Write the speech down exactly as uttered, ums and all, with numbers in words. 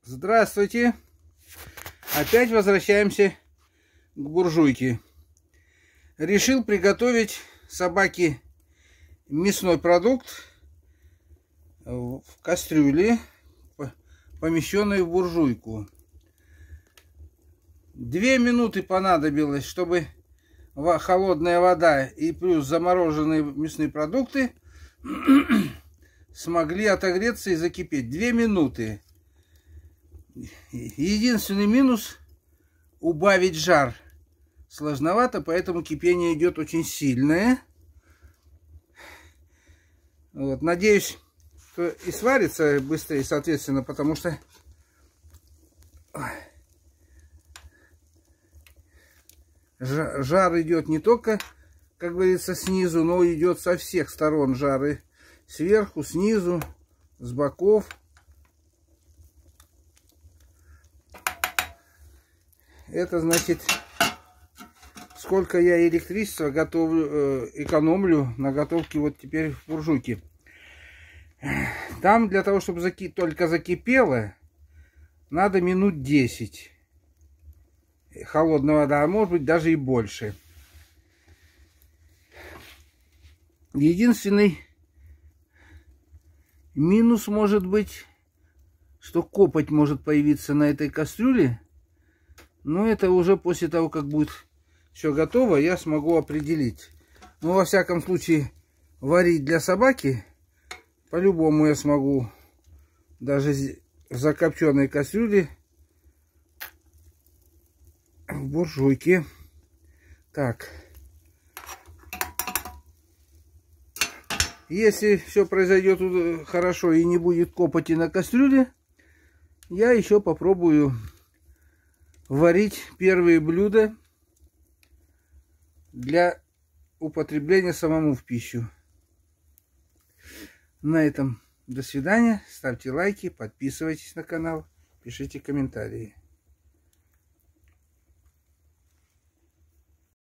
Здравствуйте! Опять возвращаемся к буржуйке. Решил приготовить собаке мясной продукт в кастрюле, помещенной в буржуйку. Две минуты понадобилось, чтобы холодная вода и плюс замороженные мясные продукты смогли отогреться и закипеть. Две минуты. Единственный минус — убавить жар. Сложновато, поэтому кипение идет очень сильное. Вот, надеюсь, что и сварится быстрее, соответственно, потому что жар идет не только, как говорится, снизу, но идет со всех сторон жары. Сверху, снизу, с боков. Это значит, сколько я электричества готовлю, экономлю на готовке вот теперь в буржуйке. Там для того, чтобы заки... только закипело, надо минут десять. Холодная вода, а может быть даже и больше. Единственный минус может быть, что копоть может появиться на этой кастрюле. Но это уже после того, как будет все готово, я смогу определить. Но во всяком случае, варить для собаки по-любому я смогу. Даже в закопченной кастрюле, в буржуйке. Так. Если все произойдет хорошо и не будет копоти на кастрюле, я еще попробую варить первые блюда для употребления самому в пищу. На этом до свидания. Ставьте лайки, подписывайтесь на канал, пишите комментарии.